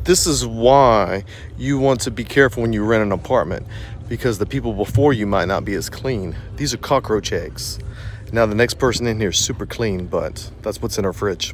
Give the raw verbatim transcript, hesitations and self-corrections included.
This is why you want to be careful when you rent an apartment, because the people before you might not be as clean. These are cockroach eggs. Now the next person in here is super clean, but that's what's in our fridge.